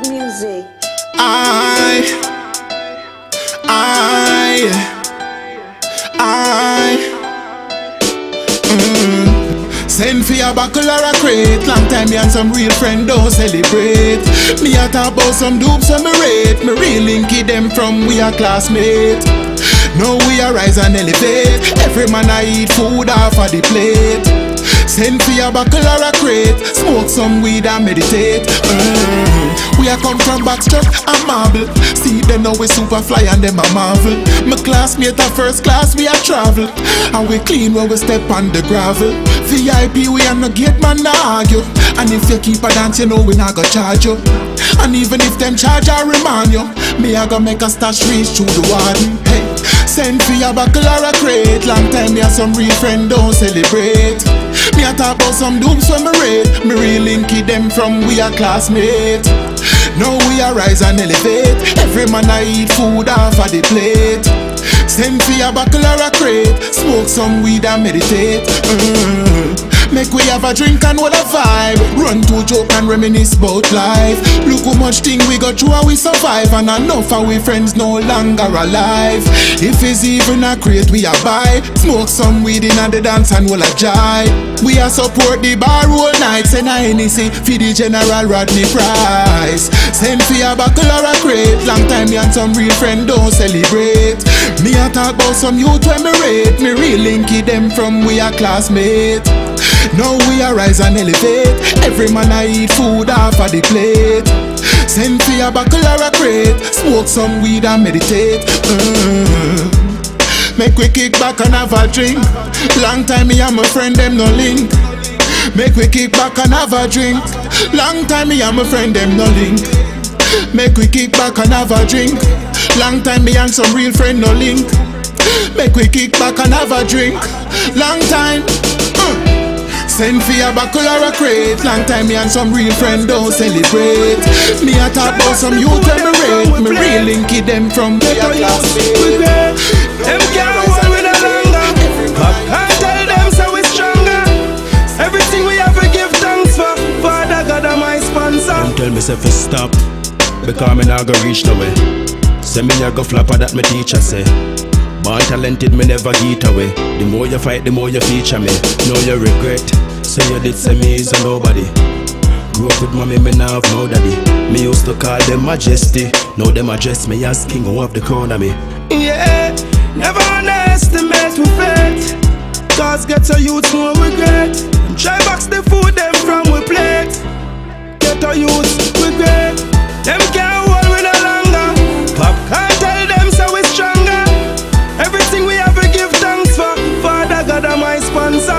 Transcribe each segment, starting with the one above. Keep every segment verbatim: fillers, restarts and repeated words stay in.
music. I, I, I, mm. Send for a buckle or a crate. Long time me and some real friend don't celebrate. Me a talk about some dupes on me rate. Me real linky them from we a classmate. Now we a rise and elevate. Every man I eat food off of the plate. Send for a buckle or a crate. Smoke some weed and meditate. mm. We a come from Backstruck and Marble. See them now we super fly and them a marvel. My classmate a first class we a travel. And we clean when we step on the gravel. V I P we a no gate man na argue. And if you keep a dance you know we not go charge you. And even if them charge I remind you, me a go make a stash reach through the warden. Hey, send for a buckle or a crate. Long time me and some real friend don't celebrate. Me a talk about some dupes when me rate. Me real linky them from we a classmate. Now we a rise and elevate. Every man I eat food off of the plate. Send for a buckle or a crate. Smoke some weed and meditate. mm. Make we have a drink and what a vibe. Run to joke and reminisce about life. Look how much thing we got through and we survive. And enough of we friends no longer alive. If it's even a crate we a buy. Smoke some weed in the dance and we'll a jive. We a support the bar all night. Send a Hennessy for the General Rodney Price. Send for a buckle or a crate. Long time me and some real friend don't celebrate. Me a talk about some youth when me rate. Me real linky them from we a classmate. Now we a rise and elevate. Every man I eat food off of the plate. Send for a buckle or a crate. Smoke some weed and meditate. mm. Make we kick back and have a drink. Long time me and my friend them no link. Make we kick back and have a drink. Long time me and my friend them no link. Make we kick back and have a drink. Long time me and some real friend no link. Make we kick back and have a drink. Long time. uh. Send for a buckle or a crate. Long time me and some real friend don't celebrate. Me a talk about some youth when me rate. Me real linky them from the classmate. Them can't hold with a longer. I tell them so we stronger. Everything we have to give thanks for. Father God am my sponsor. Them tell me say fi stop, because me not go reach nowhere. Say me a go flapper that me teacher say. Born talented, me never get away. The more you fight, the more you feature me. Know you regret, so you did say me is a nobody. Grew up with mommy, me now have no daddy. Me used to call them majesty. Now them address me as king who have the crown of me. Yeah, never underestimate we faith. Cause get a youth more regret. Try box the food them from we plate. Get a youth regret. Them can't hold we no longer. Pop can't tell them so we stronger. Everything we have to give thanks for. Father God am my sponsor.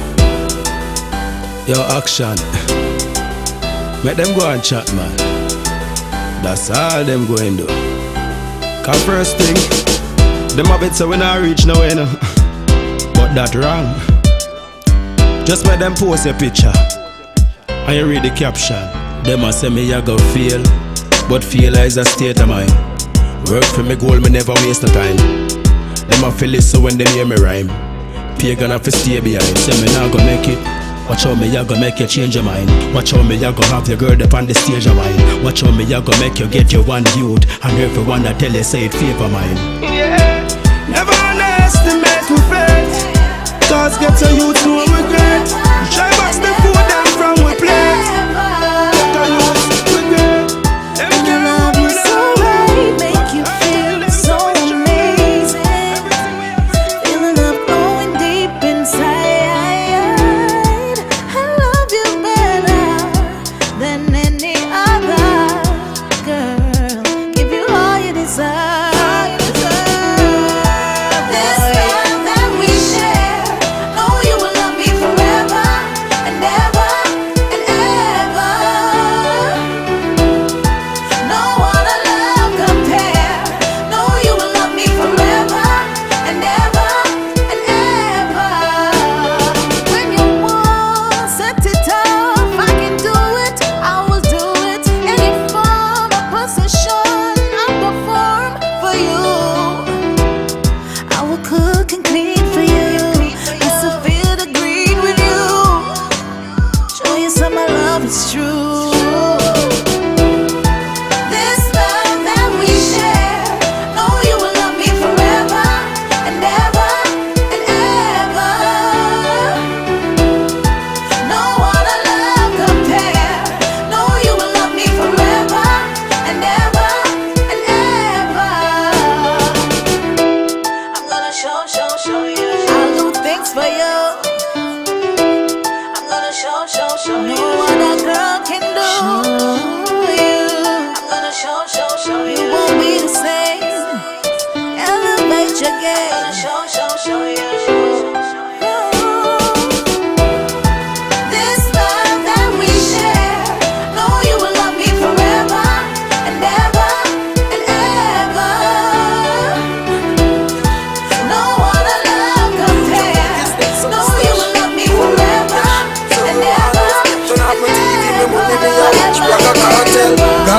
Your action, make them go and chat, man. That's all them going do. Cause first thing, them a bit so when I reach nowhere, no. But that wrong. Just make them post a picture and you read the caption. Them a say me a go feel, but feel is a state of mind. Work for me goal, me never waste no time. Them a feel it so when them hear me rhyme. Pagan have to stay behind. Say me not go make it. Watch how me a go make you change your mind. Watch how me a go have your girl up on the stage of mine. Watch how me a go make you get your one youth. And everyone that tell you say it favor mine. Yeah, never underestimate we faith. Cause get a youth no regret. Try box the food them from we plate. Get a youth regret. Them can't Love you so right, make you feel so amazing. Feeling love growing deep inside. I love you better than any other girl. Give you all you deserve. This love that we share, know you will love me forever and ever and ever. No other love compare. Know you will love me forever and ever and ever. When you want, set it off, I can do it, I will do it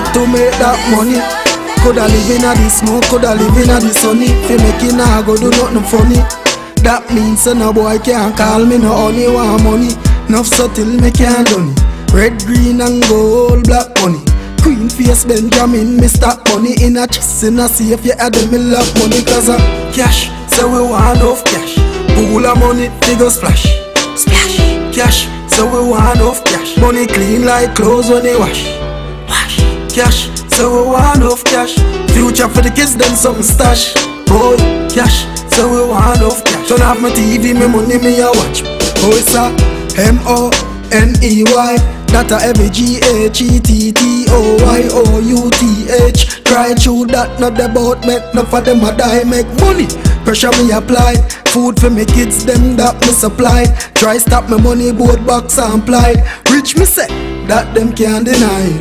got to make that money. Coulda live in a the smoke, coulda live in a the sunny. Fi make it nah go do nothing funny. That means so no boy can't call me no honey want money. Nuff subtle me can't done it. Red, green and gold, black money. Queen face Benjamin, me stack money in a chest in a safe. You add me love money cause of cash. So we want enough cash. Pool of money, figure splash. Splash, cash. So we want enough cash. Money clean like clothes when they wash. Wash, cash. So we want enough cash. Future for the kids, then something stash. Boy, cash. So we want enough cash. Turn off my T V, me money, me a watch. Oh, it's a M O N E Y. That a every G H E T T O Y O U T H. Try chew that, not the boat, make no for them a die, make money. Pressure me apply. Food for me kids, them that me supply. Try stop my money, boat box and ply. Rich me say, that them can't deny.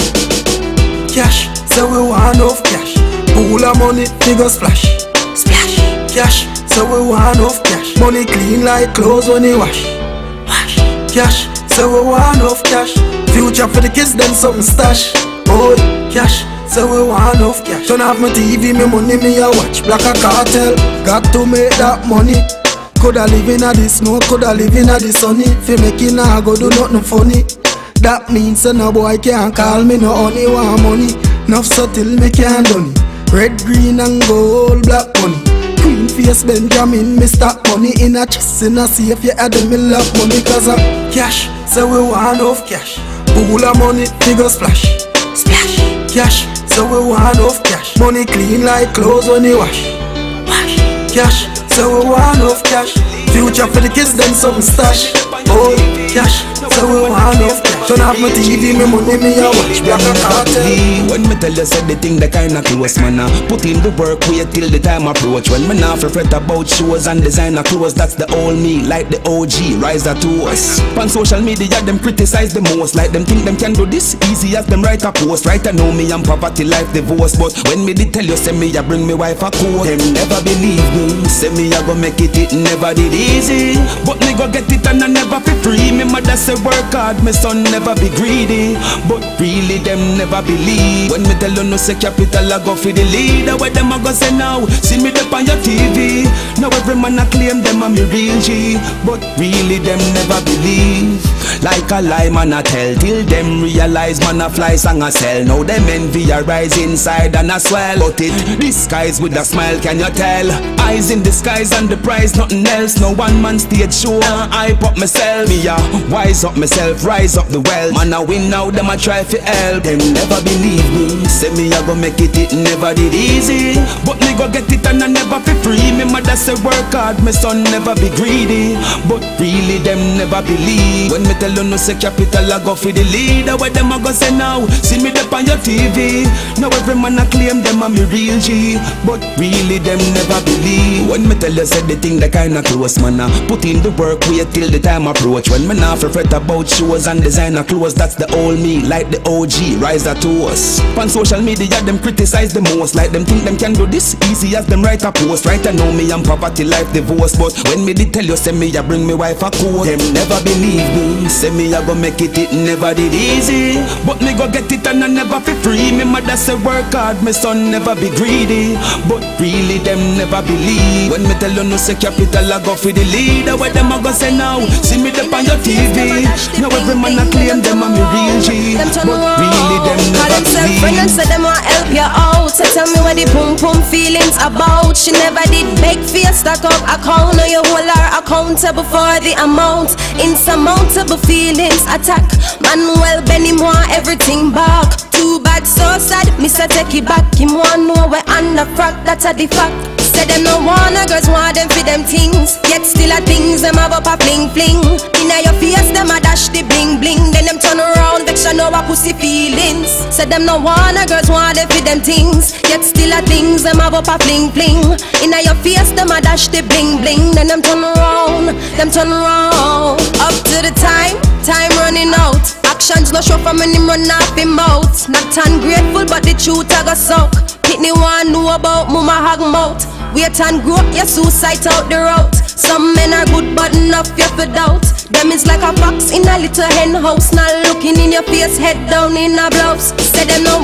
Cash, so we want enough cash. Pool of money, figure splash. Splash, cash, so we want enough cash. Money clean like clothes when they wash. Wash, cash, so we want enough cash. Future for the kids, then something stash. Boy, cash, so we want enough cash. Turn off my T V, me money, me a watch. Black a cartel, got to make that money. Coulda live in a the smoke, coulda live in a the sunny. Fi make it nah go do nothing funny. That means so no boy can't call me no honey want money. Nuff subtle me can't done it. Red, green and gold, black money. Queen face Benjamin, me stack money in a chest in a safe. You add me love money cause of cash. So we want enough cash. Pool of money, figure splash. Splash, cash. So we want enough cash. Money clean like clothes when they wash. Wash, cash. So we want enough cash. Future for the kids, then something stash. Oh, cash. So we want enough cash. Turn off my T V, me money, me a watch. Black a cartel. When me tell you said the thing that kinda close, man, uh, put in the work, wait till the time approach. When me now for fret about shows and designer clothes, that's the old me, like the O G, rise that to us. On social media, them criticize the most, like them think them can do this easy as them write a post. Right, I know me, I'm poverty life divorce, but when me did tell you, say me, I bring me wife a coat. Them never believe me, say me, I go make it, it never did easy, but me go get it and I never feel free. Me mother say work hard, my son never be greedy, but really them never believe. When me tell you no say capital, I go for the leader. Where them I go say now, see me up on your T V. Now every man I claim them a me real G, but really them never believe. Like a lie man I tell, till them realize man a fly song a sell. Now them envy a rise inside and a swell, but it disguise with a smile, can you tell? Eyes in the skies and the prize, nothing else. No one man stage show, I pop myself. Me a wise up myself, rise up the well. Man I win now, them I try for help. Them never believe me, say me I go make it, it never did easy, but me go get it and I never feel free. Me mother say work hard, my son never be greedy, but really them never believe. When me tell you no say capital, I go for the leader. Where them I go say now, see me up on your T V. Now every man I claim them a me real G, but really them never believe. When me tell you say the thing that kinda close, man, uh, put in the work, wait till the time approach. When me now for fret about shows and designer clothes, that's the old me, like the O G, rise that to us. On social media, them criticize the most, like them think them can do this easy as them write a post. Right, I know me, I'm poverty life divorce, but when me did tell you, say me, I bring me wife a coat. Them never believe me, say me, I go make it, it never did easy, but me go get it and I never feel free. Me mother say work hard, my son never be greedy, but really them never believe. When me tell you no say capital, I go for the leader. Where them I go say now, see me up on your T V. Now every man I claim them a me real G, but really them never believe. Friend and say them want help you out, so tell me what the pum pum feelings about. She never did beg for your stock up account, now you hold her accountable for the amount. Insurmountable feelings attack, Manuel Benny want everything back. Too bad, so sad, me say take it back. Him want know we under frack, that's a the fact. Say them no wanna girls want them for them things, yet still a things them have up a fling fling. Inna your face them a dash the bling bling, then them turn around vex you know a pussy feelings. Say them no wanna girls want them for them things, yet still a things them have up a fling fling. Inna your face them a dash the bling bling, then them turn around, them turn around. Up to the time, time running out. Actions no show from when him run off him mouth. Not ungrateful but the truth I go suck. Pitney want know about mama hog mouth. Wait and grow, your suicide out the route. Some men are good but enough you for doubt. Them is like a fox in a little hen house, not looking in your face, head down in a blouse. Say them no wanna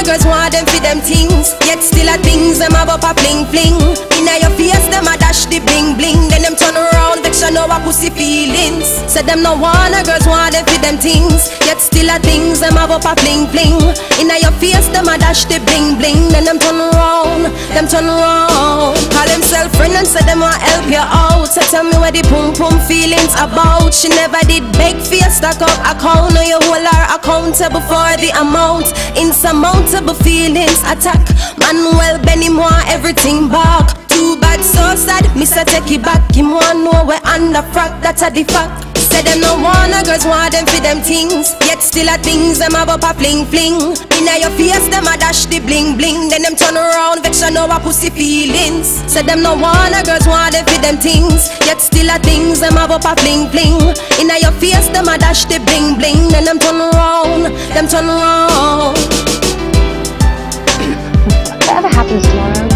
girls want them for them things, yet still a things them have up a fling fling. Inna your face them a dash the bling bling, then them turn around vex you know a pussy feelings. Say them no wanna girls want them for them things, yet still a things them have up a fling fling. Inna your face them a dash the bling bling, then them turn around, them turn around. Call themself friend and say them want help you out. So tell me where the pum pum feelings about. She never did beg for your stack up account, no you hold her accountable for the amount. Insurmountable feelings attack. Manuel Benny want everything back. Too bad, so sad, Mister take it back. Him want know we under frack, that's a the fact. Say them no wanna girls want them for them things, yet still a things them have up a fling fling. Inna your face them a dash the bling bling, then them turn around vex you know a pussy feelings. Say them no wanna girls want them for them things, yet still a things them have up a fling fling. Inna your face them a dash the bling bling, then them turn around, them turn around. Whatever happens tomorrow